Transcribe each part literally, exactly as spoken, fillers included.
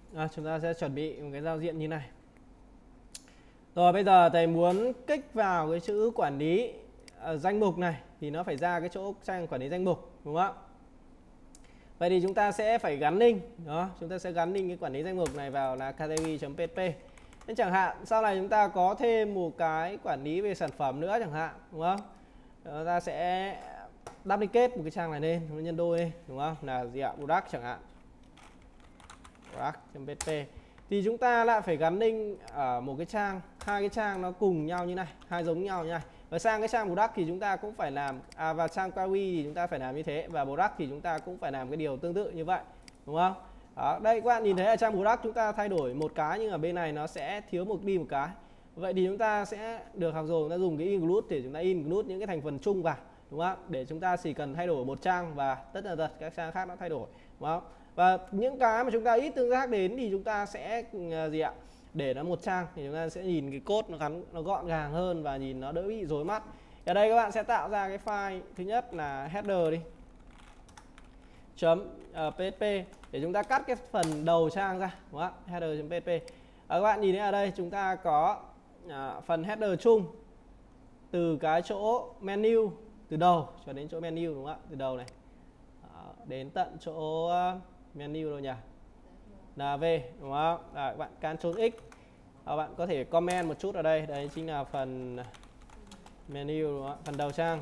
À, chúng ta sẽ chuẩn bị một cái giao diện như này. Rồi bây giờ thầy muốn kích vào cái chữ quản lý uh, danh mục này thì nó phải ra cái chỗ trang quản lý danh mục, đúng không ạ? Vậy thì chúng ta sẽ phải gắn link đó, chúng ta sẽ gắn link cái quản lý danh mục này vào là category.php. Nên chẳng hạn sau này chúng ta có thêm một cái quản lý về sản phẩm nữa chẳng hạn, đúng không? Chúng ta sẽ duplicate một cái trang này lên, nhân đôi lên, đúng không? Là gì ạ? Product chẳng hạn. Product.php. Thì chúng ta lại phải gắn link ở một cái trang, hai cái trang nó cùng nhau như này, hai giống nhau như này. Và sang cái trang product thì chúng ta cũng phải làm à, và trang query thì chúng ta phải làm như thế, và product thì chúng ta cũng phải làm cái điều tương tự như vậy, đúng không? Đó, đây các bạn nhìn thấy ở trang product chúng ta thay đổi một cái nhưng ở bên này nó sẽ thiếu một đi một cái. Vậy thì chúng ta sẽ được học rồi, chúng ta dùng cái include để chúng ta include những cái thành phần chung vào, đúng không? Để chúng ta chỉ cần thay đổi một trang và tất tần tật các trang khác nó thay đổi, đúng không? Và những cái mà chúng ta ít tương tác đến thì chúng ta sẽ gì ạ? Để nó một trang thì chúng ta sẽ nhìn cái code nó gắn nó gọn gàng hơn và nhìn nó đỡ bị rối mắt. Ở đây các bạn sẽ tạo ra cái file thứ nhất là header đi. chấm uh, .php để chúng ta cắt cái phần đầu trang ra, đúng không? Header.php. À, các bạn nhìn thấy ở đây chúng ta có uh, phần header chung từ cái chỗ menu từ đầu cho đến chỗ menu, đúng không ạ? Từ đầu này đó, đến tận chỗ uh, menu đâu nhỉ? en vê, đúng không? Rồi, các bạn Ctrl X. Và bạn có thể comment một chút ở đây, đấy chính là phần menu, đúng không? Phần đầu trang.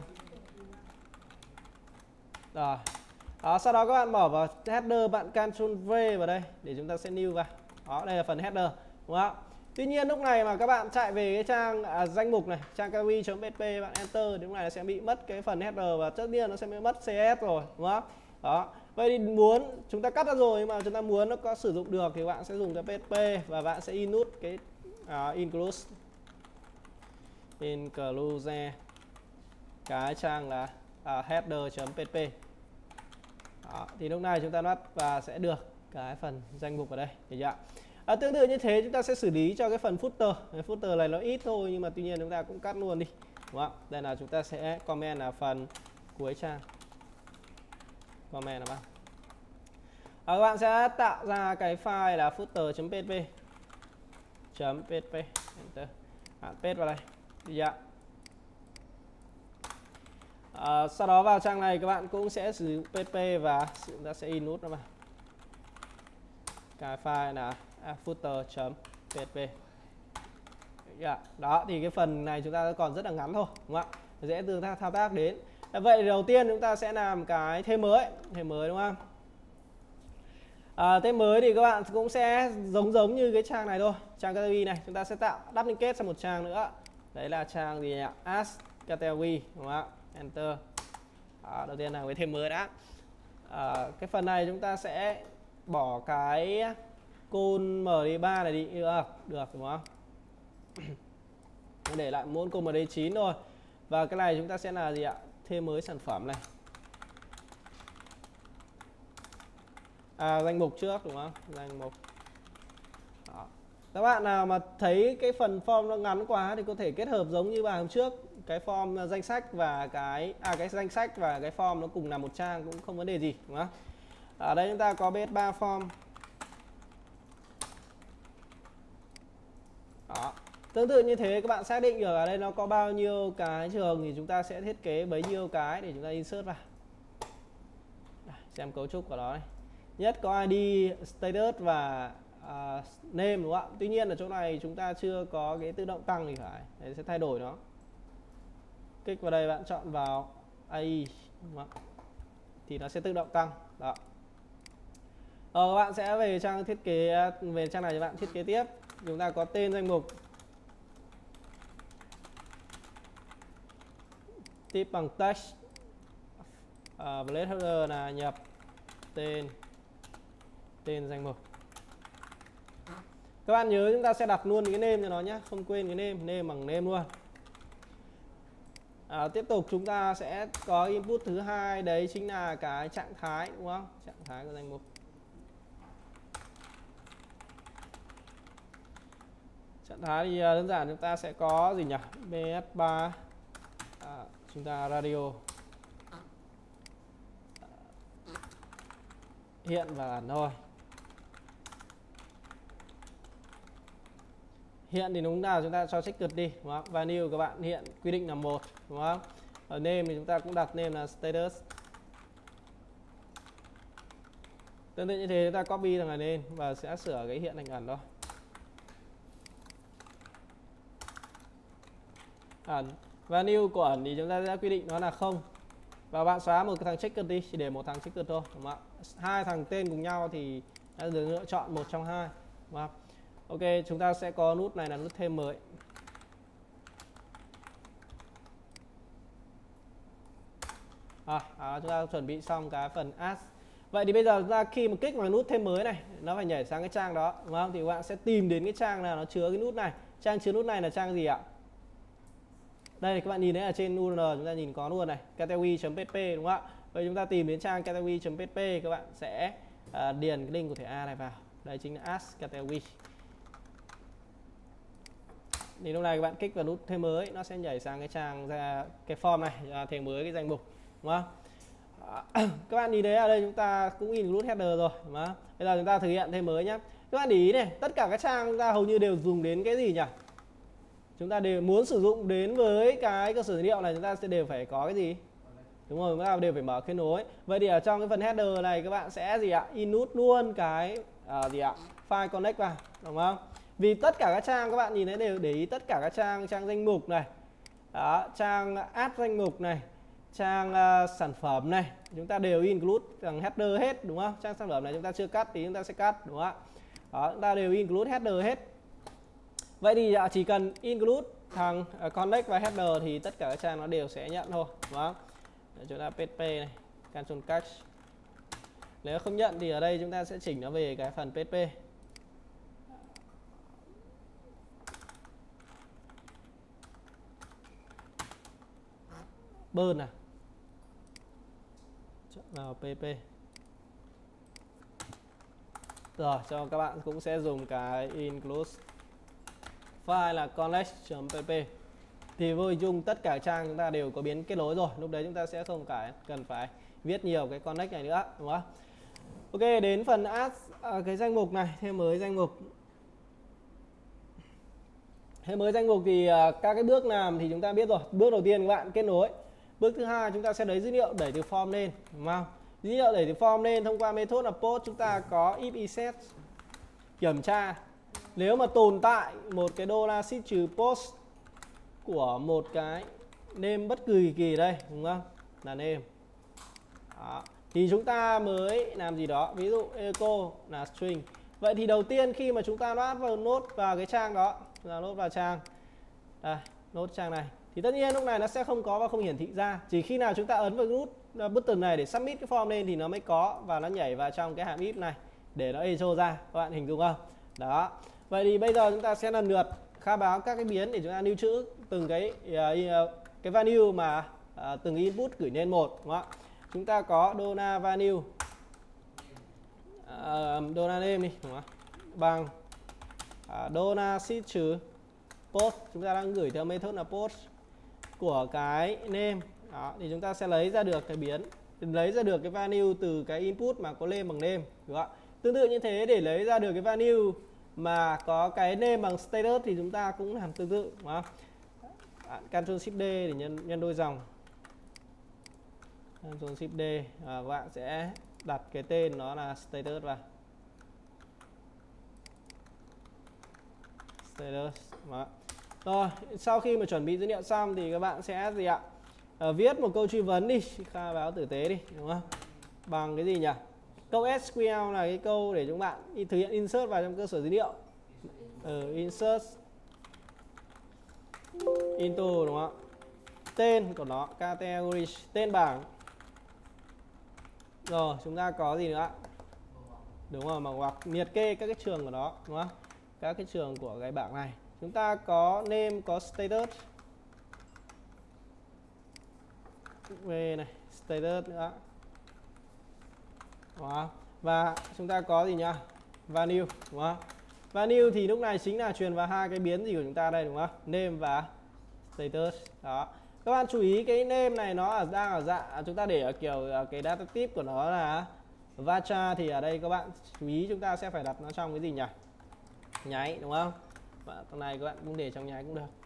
Rồi. Đó, sau đó các bạn bỏ vào header, bạn Ctrl V vào đây để chúng ta sẽ new vào. Đó, đây là phần header, đúng không? Tuy nhiên lúc này mà các bạn chạy về cái trang à, danh mục này, trang category.php, bạn enter thì lúc này nó sẽ bị mất cái phần header và tất nhiên nó sẽ bị mất xê ét rồi, đúng không? Đó. Vậy thì muốn chúng ta cắt ra rồi nhưng mà chúng ta muốn nó có sử dụng được thì bạn sẽ dùng cái php và bạn sẽ include cái uh, include include cái trang là uh, header.php. Đó, thì lúc này chúng ta bắt và sẽ được cái phần danh mục ở đây, được chưa? À, tương tự như thế chúng ta sẽ xử lý cho cái phần footer. Cái footer này nó ít thôi nhưng mà tuy nhiên chúng ta cũng cắt luôn đi, đúng không? Đây là chúng ta sẽ comment là phần cuối trang, comment là bao. À, các bạn sẽ tạo ra cái file là footer.php .php enter, à, paste vào đây, được chưa? À, sau đó vào trang này các bạn cũng sẽ sử dụng php và chúng ta sẽ include nó vào cái file là à, footer.php. Yeah. Đó thì cái phần này chúng ta còn rất là ngắn thôi, đúng không ạ? Dễ tương tác thao tác đến. Vậy đầu tiên chúng ta sẽ làm cái thêm mới, thêm mới đúng không? À, thêm mới thì các bạn cũng sẽ giống giống như cái trang này thôi, trang category này chúng ta sẽ tạo duplicate sang một trang nữa. Đấy là trang gì nhỉ? Add category, đúng không ạ? Enter. Đó, đầu tiên là cái thêm mới đã. À, cái phần này chúng ta sẽ bỏ cái côn em đê ba này đi, được, được đúng không? Để lại mỗi côn em đê chín thôi. Và cái này chúng ta sẽ là gì ạ? Thêm mới sản phẩm này. À, danh mục trước đúng không? Danh mục. Đó. Các bạn nào mà thấy cái phần form nó ngắn quá thì có thể kết hợp giống như bài hôm trước, cái form danh sách và cái à cái danh sách và cái form nó cùng là một trang cũng không vấn đề gì, đúng không? Ở đây chúng ta có bê ét ba form. Đó. Tương tự như thế các bạn xác định được ở đây nó có bao nhiêu cái trường thì chúng ta sẽ thiết kế bấy nhiêu cái để chúng ta insert vào. Xem cấu trúc của nó này. Nhất có i đê, status và uh, name, đúng không ạ? Tuy nhiên ở chỗ này chúng ta chưa có cái tự động tăng thì phải. Đấy, sẽ thay đổi nó. Kích vào đây bạn chọn vào a i, đúng không? Thì nó sẽ tự động tăng. Đó. Ờ, các bạn sẽ về trang thiết kế, về trang này thì bạn thiết kế tiếp. Chúng ta có tên danh mục, type bằng text, uh, placeholder là nhập tên tên danh mục. Các bạn nhớ chúng ta sẽ đặt luôn cái name cho nó nhé, không quên cái name, name bằng name luôn. À, tiếp tục chúng ta sẽ có input thứ hai, đấy chính là cái trạng thái, đúng không? Trạng thái của danh mục. Trạng thái thì đơn giản chúng ta sẽ có gì nhỉ? bê ét ba, à, chúng ta radio hiện và ẩn thôi. Hiện thì đúng nào chúng ta cho checked đi, đúng không? Value các bạn hiện quy định là một, đúng không? Ở name thì chúng ta cũng đặt name là status. Tương tự như thế chúng ta copy thằng này lên và sẽ sửa cái hiện thành ẩn thôi. Ẩn value của ẩn thì chúng ta sẽ quy định nó là không. Và bạn xóa một cái thằng checked đi, chỉ để một thằng checked thôi, đúng không ạ? Hai thằng tên cùng nhau thì đã được lựa chọn một trong hai, đúng không? Ok, chúng ta sẽ có nút này là nút thêm mới. À, à, chúng ta chuẩn bị xong cái phần add. Vậy thì bây giờ chúng ta khi mà kích vào nút thêm mới này, nó phải nhảy sang cái trang đó, đúng không? Thì các bạn sẽ tìm đến cái trang nào nó chứa cái nút này. Trang chứa nút này là trang gì ạ? Đây các bạn nhìn thấy ở trên u rờ lờ chúng ta nhìn có luôn này, category chấm p p, đúng không ạ? Vậy chúng ta tìm đến trang category chấm p p, các bạn sẽ uh, điền cái link của thẻ A này vào. Đây chính là add category. Thì lúc này các bạn kích vào nút thêm mới, nó sẽ nhảy sang cái trang ra cái form này, thêm mới cái danh mục, đúng không? Các bạn nhìn thấy ở đây chúng ta cũng include header rồi, đúng không? Bây giờ chúng ta thực hiện thêm mới nhé. Các bạn để ý này, tất cả các trang chúng ta hầu như đều dùng đến cái gì nhỉ? Chúng ta đều muốn sử dụng đến với cái cơ sở dữ liệu này, chúng ta sẽ đều phải có cái gì? Đúng rồi, chúng ta đều phải mở kết nối. Vậy thì ở trong cái phần header này các bạn sẽ gì ạ? Include luôn cái uh, gì ạ? File connect vào, đúng không? Vì tất cả các trang các bạn nhìn thấy đều để ý tất cả các trang trang danh mục này, đó, trang add danh mục này, trang uh, sản phẩm này, chúng ta đều include thằng header hết, đúng không? Trang sản phẩm này chúng ta chưa cắt thì chúng ta sẽ cắt, đúng không ạ? Đó, chúng ta đều include header hết. Vậy thì uh, chỉ cần include thằng uh, connect và header thì tất cả các trang nó đều sẽ nhận thôi, đúng không? Để chúng ta php này, Ctrl catch. Nếu không nhận thì ở đây chúng ta sẽ chỉnh nó về cái phần php. Burn à, chọn vào pp. Rồi cho các bạn cũng sẽ dùng cái include file là connect.pp. Thì vô hình chung tất cả trang chúng ta đều có biến kết nối rồi, lúc đấy chúng ta sẽ không phải cần phải viết nhiều cái connect này nữa, đúng không? Ok, đến phần add à, cái danh mục này, thêm mới danh mục. Thêm mới danh mục thì à, các cái bước làm thì chúng ta biết rồi. Bước đầu tiên các bạn kết nối. Bước thứ hai chúng ta sẽ lấy dữ liệu đẩy từ form lên, đúng không? Dữ liệu đẩy từ form lên thông qua method là post, chúng ta có if reset kiểm tra. Nếu mà tồn tại một cái dollar sign trừ post của một cái name bất kỳ kỳ đây, đúng không? Là name. Đó. Thì chúng ta mới làm gì đó, ví dụ echo là string. Vậy thì đầu tiên khi mà chúng ta load vào nốt vào cái trang đó, là nốt vào trang. Đây, nốt trang này. Thì tất nhiên lúc này nó sẽ không có và không hiển thị ra. Chỉ khi nào chúng ta ấn vào nút button này để submit cái form lên thì nó mới có và nó nhảy vào trong cái hàm if này để nó echo ra. Các bạn hình dung không? Đó. Vậy thì bây giờ chúng ta sẽ lần lượt khai báo các cái biến để chúng ta lưu trữ từng cái uh, cái value mà uh, từng input gửi lên một, đúng không ạ? Chúng ta có dollar value uh, dollar name đi, đúng không? Bằng uh, dollar sign trừ post, chúng ta đang gửi theo method là post của cái name. Đó, thì chúng ta sẽ lấy ra được cái biến, lấy ra được cái value từ cái input mà có lên bằng name, đúng không ạ? Tương tự như thế để lấy ra được cái value mà có cái name bằng status thì chúng ta cũng làm tương tự, đúng không? Ctrl Shift D để nhân nhân đôi dòng. Ctrl Shift D, à, các bạn sẽ đặt cái tên nó là status vào. Status. Đó. Rồi, sau khi mà chuẩn bị dữ liệu xong thì các bạn sẽ gì ạ? À, viết một câu truy vấn đi, khai báo tử tế đi, đúng không? Bằng cái gì nhỉ? Câu ét quy lờ là cái câu để chúng bạn thực hiện insert vào trong cơ sở dữ liệu. Ừ, insert into, đúng không? Tên của nó, category, tên bảng. Rồi, chúng ta có gì nữa? Đúng rồi, mà hoặc liệt kê các cái trường của nó, đúng không? Các cái trường của cái bảng này. Chúng ta có name, có status. Về này, status nữa. Đó. Và chúng ta có gì nhá? Value, đúng không? Value thì lúc này chính là truyền vào hai cái biến gì của chúng ta đây, đúng không? Name và status. Đó. Các bạn chú ý cái name này nó ở đang ở dạng chúng ta để ở kiểu cái data type của nó là varchar, thì ở đây các bạn chú ý chúng ta sẽ phải đặt nó trong cái gì nhỉ? Nháy, đúng không? và thằng này các bạn cũng để trong nháy cũng được.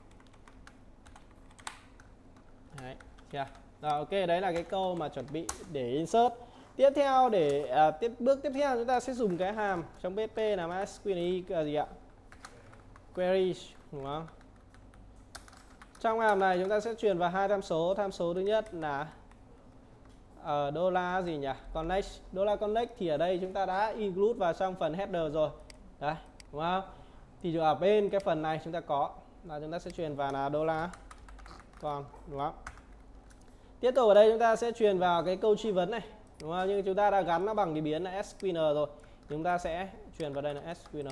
Đấy, chưa? Rồi ok, đấy là cái câu mà chuẩn bị để insert. Tiếp theo để à, tiếp bước tiếp theo chúng ta sẽ dùng cái hàm trong pê hát pê là MySQL là gì ạ? Query, đúng không? Trong hàm này chúng ta sẽ truyền vào hai tham số. Tham số thứ nhất là ở đô la gì nhỉ? Connect. Đô la connect thì ở đây chúng ta đã include vào trong phần header rồi. Đấy, đúng không? Thì ở bên cái phần này chúng ta có là chúng ta sẽ truyền vào là đô la con, đúng không? Tiếp tục ở đây chúng ta sẽ truyền vào cái câu truy vấn này, đúng không? Nhưng chúng ta đã gắn nó bằng cái biến là ét quy en rồi. Chúng ta sẽ truyền vào đây là ét quy en.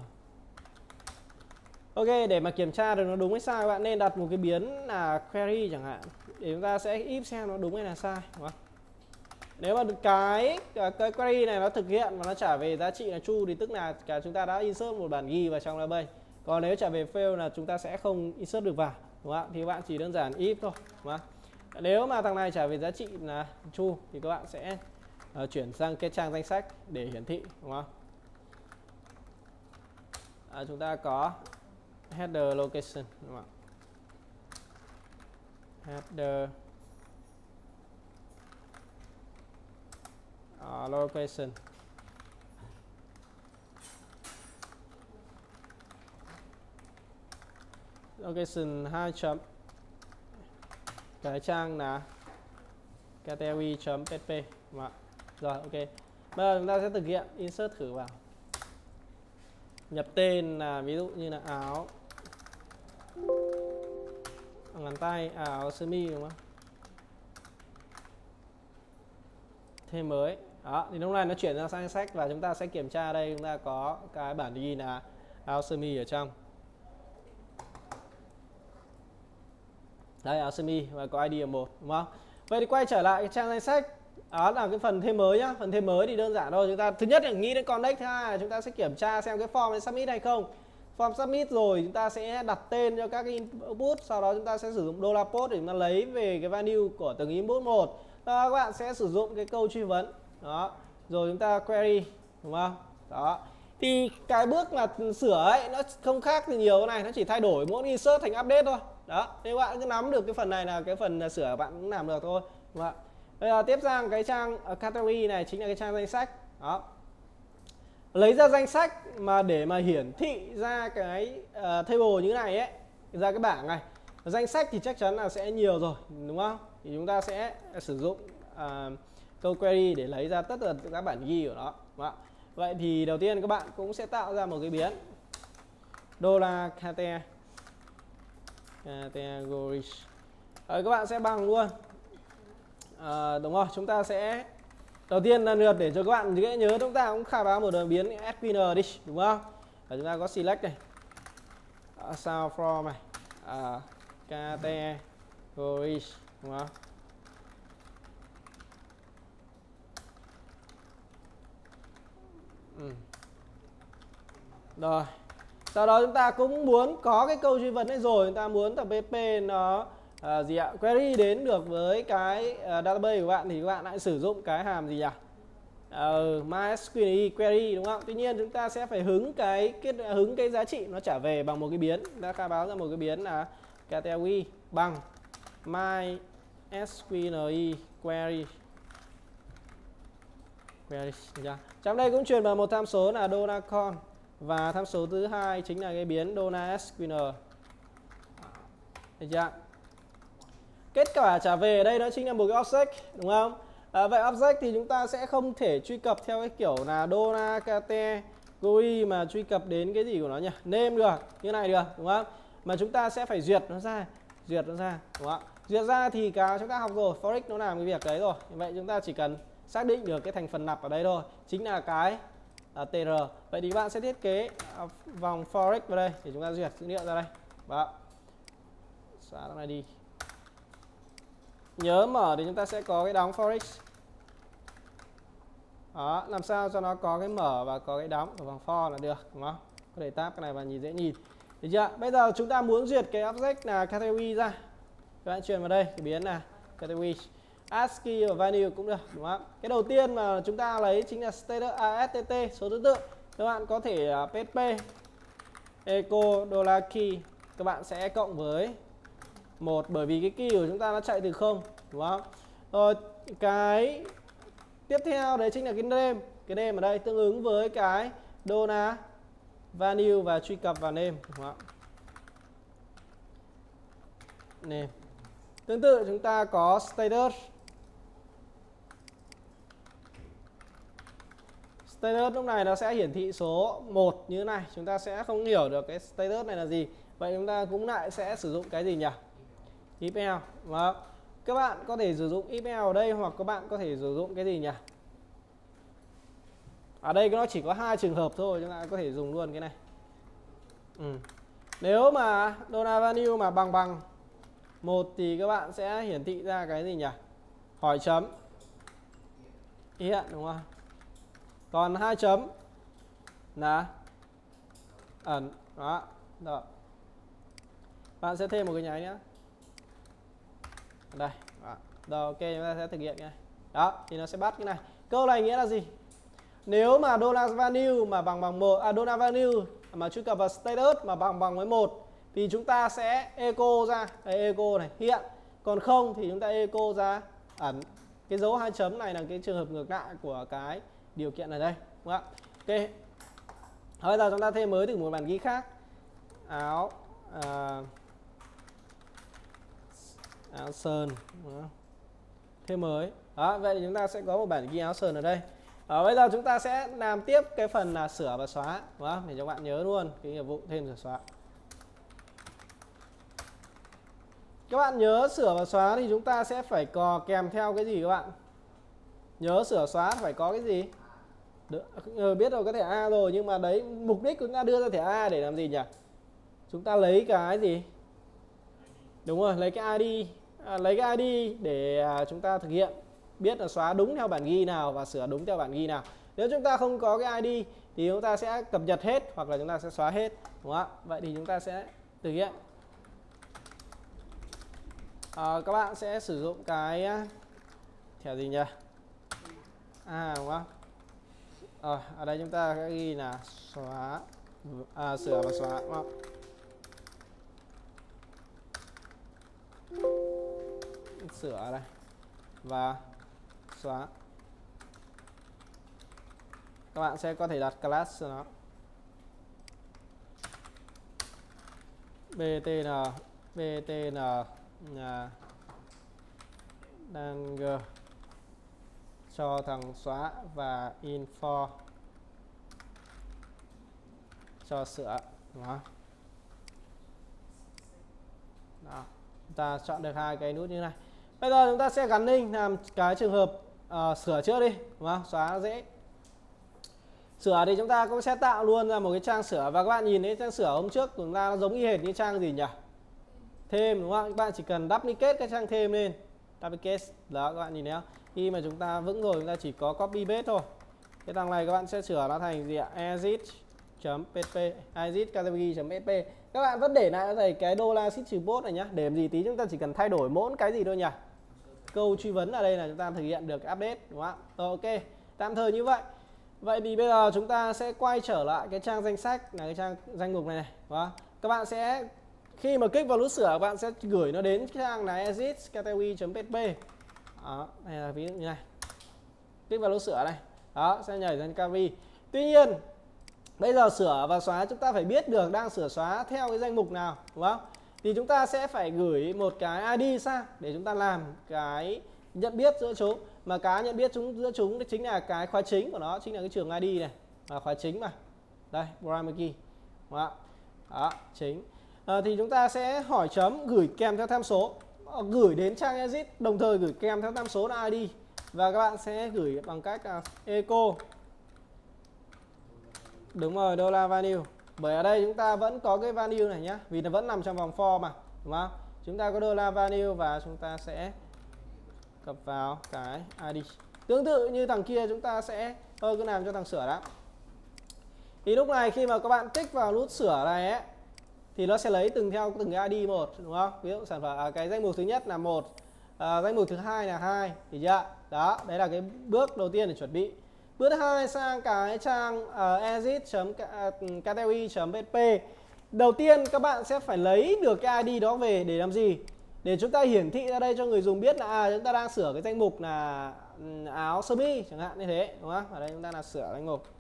Ok, để mà kiểm tra được nó đúng hay sai, các bạn nên đặt một cái biến là query chẳng hạn, để chúng ta sẽ if xem nó đúng hay là sai, đúng không? Nếu mà cái, cái query này nó thực hiện và nó trả về giá trị là true thì tức là cả chúng ta đã insert một bản ghi vào trong database. Còn nếu trả về fail là chúng ta sẽ không insert được vào, đúng không? Thì các bạn chỉ đơn giản if thôi, đúng không? Nếu mà thằng này trả về giá trị là true thì các bạn sẽ uh, chuyển sang cái trang danh sách để hiển thị, đúng không? À, chúng ta có header location, đúng không? Header uh, location location hai chấm cái trang là category.php, đúng không? Rồi ok. Bây giờ chúng ta sẽ thực hiện insert thử vào. Nhập tên là ví dụ như là áo ngắn tay, áo sơ mi, đúng không? Thêm mới. Đó, thì lúc này nó chuyển ra sang danh sách và chúng ta sẽ kiểm tra đây, chúng ta có cái bản ghi là áo sơ mi ở trong. Đây, áo sơ mi và có i đê là một, đúng không? Vậy thì quay trở lại cái trang danh sách. Đó là cái phần thêm mới nhá. Phần thêm mới thì đơn giản thôi. Chúng ta thứ nhất là nghĩ đến connect, thứ hai là chúng ta sẽ kiểm tra xem cái form này submit hay không. Form submit rồi chúng ta sẽ đặt tên cho các cái input, sau đó chúng ta sẽ sử dụng dollar post để chúng ta lấy về cái value của từng input một. Đó, các bạn sẽ sử dụng cái câu truy vấn. Đó. Rồi chúng ta query, đúng không? Đó. Thì cái bước mà sửa ấy nó không khác thì nhiều, cái này nó chỉ thay đổi mỗi insert thành update thôi. Đó, nếu bạn cứ nắm được cái phần này là cái phần sửa bạn cũng làm được thôi, đúng không ạ? Bây giờ tiếp sang cái trang category này chính là cái trang danh sách. Đó. Lấy ra danh sách mà để mà hiển thị ra cái uh, table như thế này ấy, ra cái bảng này. Danh sách thì chắc chắn là sẽ nhiều rồi, đúng không? Thì chúng ta sẽ sử dụng uh, câu query để lấy ra tất cả các bản ghi của nó, đúng không? Vậy thì đầu tiên các bạn cũng sẽ tạo ra một cái biến dollar cate categories. Rồi các bạn sẽ bằng luôn. À, đúng rồi, chúng ta sẽ đầu tiên là lượt để cho các bạn dễ nhớ, chúng ta cũng khai báo một đường biến ét quy en đi, đúng không? Và chúng ta có select này, uh, sao from này, uh, categories, đúng không? Ừ. Rồi, sau đó chúng ta cũng muốn có cái câu truy vấn này rồi, chúng ta muốn tập pê pê nó À, gì ạ? Query đến được với cái uh, database của bạn thì các bạn hãy sử dụng cái hàm gì ạ? Uh, MySQL query, đúng không? Tuy nhiên chúng ta sẽ phải hứng cái, cái hứng cái giá trị nó trả về bằng một cái biến. Chúng ta khai báo ra một cái biến là category bằng MySQL query. Query. Trong đây cũng truyền vào một tham số là $con và tham số thứ hai chính là cái biến $sql. Được chưa? Kết quả trả về ở đây nó chính là một cái object, đúng không? À, vậy object thì chúng ta sẽ không thể truy cập theo cái kiểu là dollar category mà truy cập đến cái gì của nó nhỉ? Name được, như này được, đúng không? Mà chúng ta sẽ phải duyệt nó ra, duyệt nó ra, đúng không? Duyệt ra thì cả chúng ta học rồi, Forex nó làm cái việc đấy rồi. Vậy chúng ta chỉ cần xác định được cái thành phần nạp ở đây thôi, chính là cái uh, tr. Vậy thì bạn sẽ thiết kế uh, vòng Forex vào đây để chúng ta duyệt dữ liệu ra đây. Đó. Xóa nó này đi. Nhớ mở thì chúng ta sẽ có cái đóng Forex. Đó, làm sao cho nó có cái mở và có cái đóng ở vòng for là được, đúng không? Có thể tab cái này và nhìn dễ nhìn. Được chưa? Bây giờ chúng ta muốn duyệt cái object là category ra. Các bạn truyền vào đây, cái biến là category. ASCII và value cũng được, đúng không? Cái đầu tiên mà chúng ta lấy chính là status, à, ét tê tê, số thứ tự. Các bạn có thể uh, pê hát pê echo dollar key, các bạn sẽ cộng với một, bởi vì cái key của chúng ta nó chạy từ không, đúng không? Rồi cái tiếp theo đấy chính là cái name. Cái name ở đây tương ứng với cái dollar value và truy cập vào name, đúng không? Name. Tương tự chúng ta có status. Status lúc này nó sẽ hiển thị số một như thế này. Chúng ta sẽ không hiểu được cái status này là gì. Vậy chúng ta cũng lại sẽ sử dụng cái gì nhỉ? Email. Và các bạn có thể sử dụng email ở đây, hoặc các bạn có thể sử dụng cái gì nhỉ? Ở đây nó chỉ có hai trường hợp thôi, chúng ta có thể dùng luôn cái này. Ừ. Nếu mà dollar value mà bằng bằng một thì các bạn sẽ hiển thị ra cái gì nhỉ? Hỏi chấm hiện, đúng không? Còn hai chấm là ẩn. Đó. Đó. Bạn sẽ thêm một cái nháy nữa. Đây. Đó. Rồi, ok, chúng ta sẽ thực hiện cái này. Đó, thì nó sẽ bắt cái này. Câu này nghĩa là gì? Nếu mà dollar value mà bằng bằng một, à dollar value mà truy cập vào status mà bằng bằng với một thì chúng ta sẽ echo ra, đây echo này hiện. Còn không thì chúng ta echo ra ẩn. Cái dấu hai chấm này là cái trường hợp ngược lại của cái điều kiện này đây, đúng không ạ? Ok. Bây giờ chúng ta thêm mới từ một bản ghi khác. Áo à, áo sờn, thêm mới. Đó, vậy thì chúng ta sẽ có một bản ghi áo sờn ở đây. Ở bây giờ chúng ta sẽ làm tiếp cái phần là sửa và xóa, đúng không? Để cho bạn nhớ luôn cái nghiệp vụ thêm sửa xóa. Các bạn nhớ sửa và xóa thì chúng ta sẽ phải có kèm theo cái gì các bạn? Nhớ sửa xóa phải có cái gì? Được, biết rồi, có thẻ A rồi, nhưng mà đấy mục đích chúng ta đưa ra thẻ A để làm gì nhỉ? Chúng ta lấy cái gì? Đúng rồi, lấy cái i đê, à, lấy cái i đê để à, chúng ta thực hiện biết là xóa đúng theo bản ghi nào và sửa đúng theo bản ghi nào. Nếu chúng ta không có cái i đê thì chúng ta sẽ cập nhật hết hoặc là chúng ta sẽ xóa hết, đúng không ạ? Vậy thì chúng ta sẽ thực hiện. À, các bạn sẽ sử dụng cái thẻ gì nhỉ? À, đúng không? Rồi, ở đây chúng ta sẽ ghi là xóa, à, sửa và xóa, đúng không? Sửa đây và xóa. Các bạn sẽ có thể đặt class cho nó. btn btn là đang cho thằng xóa và info cho sửa, đúng không? Đó. Chúng ta chọn được hai cái nút như này. Bây giờ chúng ta sẽ gắn link làm cái trường hợp uh, sửa trước đi, đúng không? Xóa dễ. Sửa thì chúng ta cũng sẽ tạo luôn ra một cái trang sửa, và các bạn nhìn thấy trang sửa hôm trước của chúng ta nó giống y hệt như trang gì nhỉ? Thêm, đúng không? Các bạn chỉ cần duplicate cái trang thêm lên. Duplicate. Đó, các bạn nhìn thấy không? Khi mà chúng ta vững rồi chúng ta chỉ có copy paste thôi. Cái thằng này các bạn sẽ sửa nó thành gì ạ? exit.php, exit category.php. Các bạn vẫn để lại thầy cái dollar xít trừ post này nhá. Để làm gì tí chúng ta chỉ cần thay đổi mỗi cái gì thôi nhỉ? Câu truy vấn ở đây là chúng ta thực hiện được update, đúng không ạ? Rồi, ok, tạm thời như vậy. Vậy thì bây giờ chúng ta sẽ quay trở lại cái trang danh sách, là cái trang danh mục này này, đúng không? Các bạn sẽ khi mà kích vào nút sửa các bạn sẽ gửi nó đến trang là exit category.php. Đó, này là ví dụ như này. Kích vào nút sửa này. Đó, sẽ nhảy lên category. Tuy nhiên bây giờ sửa và xóa chúng ta phải biết được đang sửa xóa theo cái danh mục nào, đúng không? Thì chúng ta sẽ phải gửi một cái i đê sang để chúng ta làm cái nhận biết giữa chúng. Mà cái nhận biết chúng giữa chúng chính là cái khóa chính của nó, chính là cái trường i đê này, là khóa chính mà. Đây, primary key. Đó, đó chính. À, thì chúng ta sẽ hỏi chấm gửi kèm theo tham số, gửi đến trang exit, đồng thời gửi kèm theo tham số là i đê. Và các bạn sẽ gửi bằng cách là echo. Đúng rồi, dollar value. Bởi ở đây chúng ta vẫn có cái value này nhá, vì nó vẫn nằm trong vòng for mà, đúng không? Chúng ta có dollar value và chúng ta sẽ cập vào cái i đê. Tương tự như thằng kia chúng ta sẽ thôi cứ làm cho thằng sửa đã. Thì lúc này khi mà các bạn tích vào nút sửa này ấy, thì nó sẽ lấy từng theo từng cái i đê một, đúng không? Ví dụ sản phẩm à, cái danh mục thứ nhất là một, à, danh mục thứ hai là hai, thì chưa? Đó, đấy là cái bước đầu tiên để chuẩn bị. Bước thứ hai sang cái trang uh, exit.category.php đầu tiên các bạn sẽ phải lấy được cái i đê đó về để làm gì? Để chúng ta hiển thị ra đây cho người dùng biết là à, chúng ta đang sửa cái danh mục là áo sơ mi chẳng hạn như thế, đúng không? Ở đây chúng ta là sửa danh mục.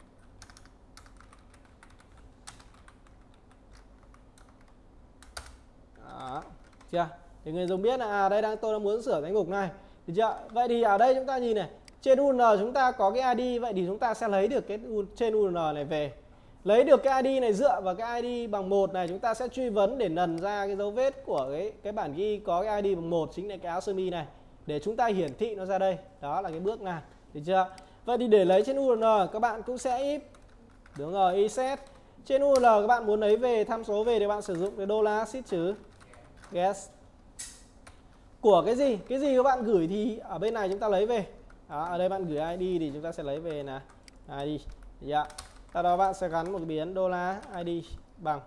Đó, chưa? Để người dùng biết là à, đây đang tôi đang muốn sửa danh mục này, được chưa? Vậy thì ở đây chúng ta nhìn này, trên u rờ en chúng ta có cái i đê, vậy thì chúng ta sẽ lấy được cái trên u rờ en này về. Lấy được cái i đê này dựa vào cái i đê bằng một này, chúng ta sẽ truy vấn để lần ra cái dấu vết của cái cái bản ghi có cái i đê bằng một, chính là cái áo sơ mi này, để chúng ta hiển thị nó ra đây. Đó là cái bước làm, được chưa? Vậy thì để lấy trên u rờ en các bạn cũng sẽ if, đúng rồi, if set. Trên u rờ en các bạn muốn lấy về tham số về thì bạn sử dụng cái đô la sheet chữ guess. Của cái gì? Cái gì các bạn gửi thì ở bên này chúng ta lấy về. Đó, ở đây bạn gửi i đê thì chúng ta sẽ lấy về là i đê. Dạ. Sau đó bạn sẽ gắn một cái biến đô la i đê bằng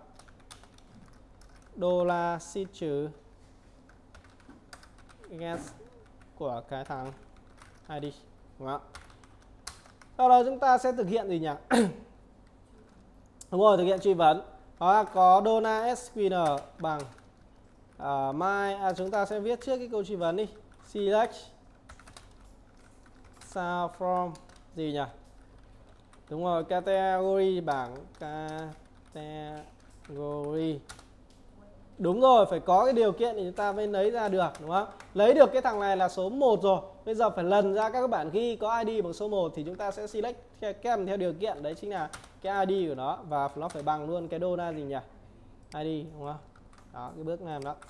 đô la sheet chữ guess của cái thằng i đê, đúng không? Sau đó chúng ta sẽ thực hiện gì nhỉ? Đúng rồi, thực hiện truy vấn. Đó là có đô la ét quy en bằng uh, my à, chúng ta sẽ viết trước cái câu truy vấn đi. Select sao from gì nhỉ? Đúng rồi, category bảng category. Đúng rồi, phải có cái điều kiện thì chúng ta mới lấy ra được, đúng không? Lấy được cái thằng này là số một rồi. Bây giờ phải lần ra các bản ghi có i đê bằng số một thì chúng ta sẽ select kèm theo điều kiện, đấy chính là cái i đê của nó, và nó phải bằng luôn cái đô la gì nhỉ? i đê, đúng không? Đó, cái bước làm đó.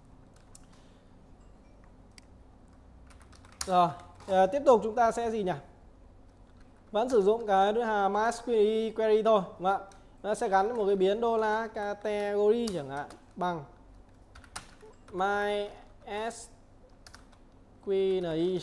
Rồi, à, tiếp tục chúng ta sẽ gì nhỉ? Vẫn sử dụng cái hàm MySQL query thôi, đúng không ạ? Nó sẽ gắn một cái biến đô la category chẳng hạn bằng MySQL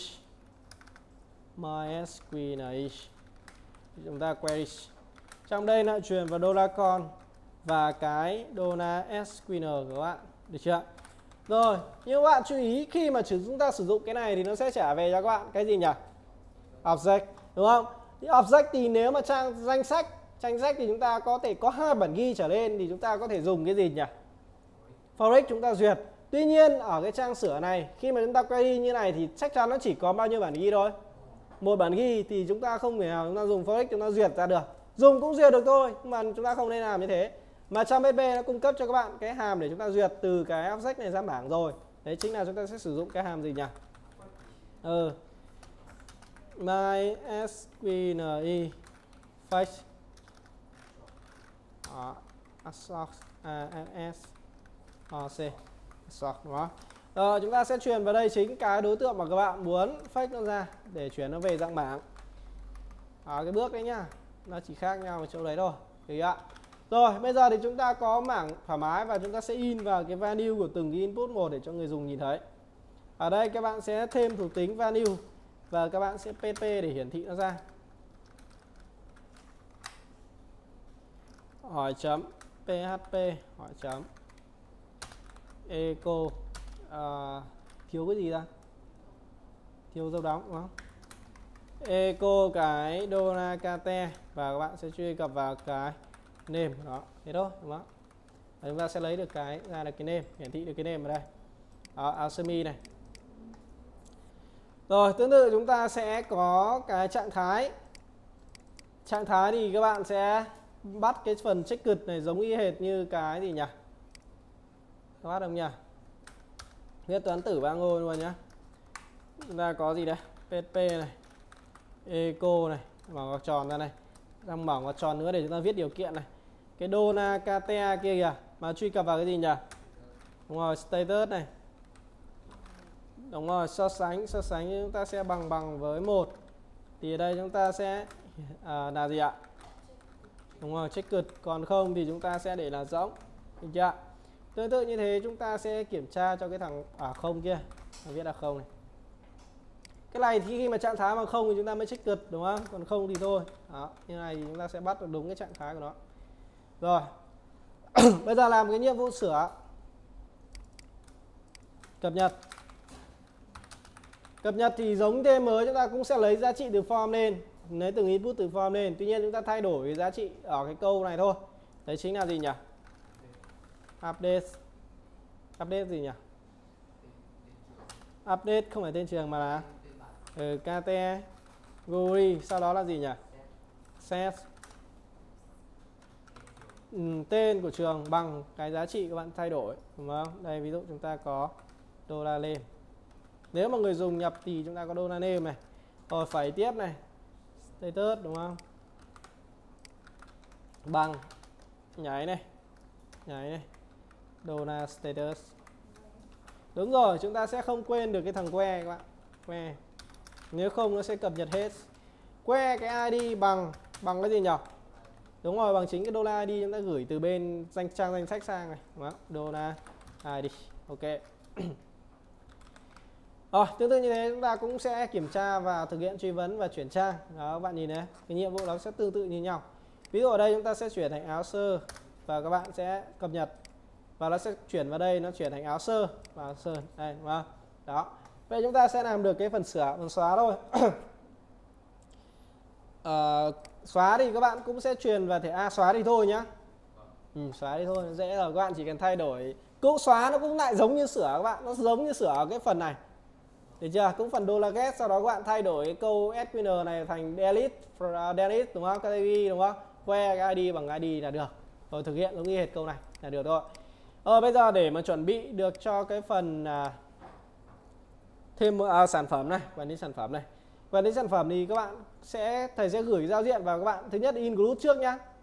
MySQL chúng ta query. Trong đây nó truyền vào đô la con và cái đô la ét quy en của các bạn, được chưa? Rồi, nhưng các bạn chú ý khi mà chúng ta sử dụng cái này thì nó sẽ trả về cho các bạn cái gì nhỉ? Object, đúng không? Object thì nếu mà trang danh sách, danh sách thì chúng ta có thể có hai bản ghi trở lên thì chúng ta có thể dùng cái gì nhỉ? For each chúng ta duyệt. Tuy nhiên ở cái trang sửa này, khi mà chúng ta query như này thì chắc chắn nó chỉ có bao nhiêu bản ghi thôi? Một bản ghi thì chúng ta không thể nào chúng ta dùng for each chúng ta duyệt ra được. Dùng cũng duyệt được thôi, nhưng mà chúng ta không nên làm như thế. Mà trong pê hát pê nó cung cấp cho các bạn cái hàm để chúng ta duyệt từ cái object này ra bảng rồi. Đấy chính là chúng ta sẽ sử dụng cái hàm gì nhỉ? Ừ. MySQL fetch assort as c assort, đúng không? Rồi, chúng ta sẽ truyền vào đây chính cái đối tượng mà các bạn muốn fetch nó ra để chuyển nó về dạng bảng. Đó, cái bước đấy nhá, nó chỉ khác nhau ở chỗ đấy thôi, được ạ? Rồi, bây giờ thì chúng ta có mảng thoải mái và chúng ta sẽ in vào cái value của từng cái input một để cho người dùng nhìn thấy. Ở đây các bạn sẽ thêm thuộc tính value và các bạn sẽ pê pê để hiển thị nó ra. Hỏi chấm php hỏi chấm echo à, thiếu cái gì ra? Thiếu dấu đóng, đúng không? Echo cái đô la kate và các bạn sẽ truy cập vào cái name đó, thế thôi, đúng không? Và chúng ta sẽ lấy được cái ra được cái name, hiển thị được cái name ở đây. Đó, áo sơ mi này. Rồi, tương tự chúng ta sẽ có cái trạng thái. Trạng thái thì các bạn sẽ bắt cái phần checked này giống y hệt như cái gì nhỉ? Các bắt không nhỉ? Viết toán tử ba ngôi luôn nhá. Chúng ta có gì đây? pê hát pê này, echo này, mở ngoặc tròn ra này, đang mở ngoặc tròn nữa để chúng ta viết điều kiện này. Cái đô la kate kia kìa, mà truy cập vào cái gì nhỉ? Đúng rồi, status này. Đúng rồi, so sánh, so sánh chúng ta sẽ bằng bằng với một. Thì ở đây chúng ta sẽ à, là gì ạ? Đúng rồi, checked, còn không thì chúng ta sẽ để là rỗng. Được chưa? Tương tự như thế chúng ta sẽ kiểm tra cho cái thằng à không kia, viết là không này. Cái này thì khi mà trạng thái bằng không thì chúng ta mới checked, đúng không? Còn không thì thôi. Đó, như này thì chúng ta sẽ bắt được đúng cái trạng thái của nó. Rồi. Bây giờ làm cái nhiệm vụ sửa. Cập nhật. Cập nhật thì giống thêm mới, chúng ta cũng sẽ lấy giá trị từ form lên, lấy từng input từ form lên. Tuy nhiên chúng ta thay đổi cái giá trị ở cái câu này thôi. Đấy chính là gì nhỉ? update update gì nhỉ? Update không phải tên trường mà là ừ, category, sau đó là gì nhỉ? Set ừ, tên của trường bằng cái giá trị các bạn thay đổi, đúng không? Đây ví dụ chúng ta có dollar name. Nếu mà người dùng nhập thì chúng ta có dollar name này. Rồi phẩy tiếp này. Status đúng không? Bằng nháy này. Nháy này. Dollar status. Đúng rồi, chúng ta sẽ không quên được cái thằng que các bạn. Que. Nếu không nó sẽ cập nhật hết. Que cái i đê bằng bằng cái gì nhỉ? Đúng rồi, bằng chính cái dollar i đê chúng ta gửi từ bên danh trang danh sách sang này, đúng không? Dollar i đê. Ok. Rồi, tương tự như thế chúng ta cũng sẽ kiểm tra và thực hiện truy vấn và chuyển trang. Đó, các bạn nhìn này, cái nhiệm vụ nó sẽ tương tự như nhau. Ví dụ ở đây chúng ta sẽ chuyển thành áo sơ và các bạn sẽ cập nhật và nó sẽ chuyển vào đây, nó chuyển thành áo sơ và áo sơ đây, đúng không? Đó. Vậy chúng ta sẽ làm được cái phần sửa, phần xóa thôi. à, xóa thì các bạn cũng sẽ truyền vào thể A, xóa thì thôi nhá. Ừ, xóa thì thôi, nó dễ rồi, các bạn chỉ cần thay đổi. Cũng xóa nó cũng lại giống như sửa các bạn, nó giống như sửa ở cái phần này. Được chưa? Cũng phần dollar get, sau đó các bạn thay đổi cái câu ét quy en này thành delete, delete đúng không? Category đúng không? Que cái i đê bằng i đê là được. Rồi thực hiện giống như hệt câu này là được thôi. Ờ, bây giờ để mà chuẩn bị được cho cái phần à, thêm à, sản phẩm này, quản lý sản phẩm này. Quản lý sản phẩm thì các bạn sẽ thầy sẽ gửi giao diện vào các bạn. Thứ nhất include trước nhá.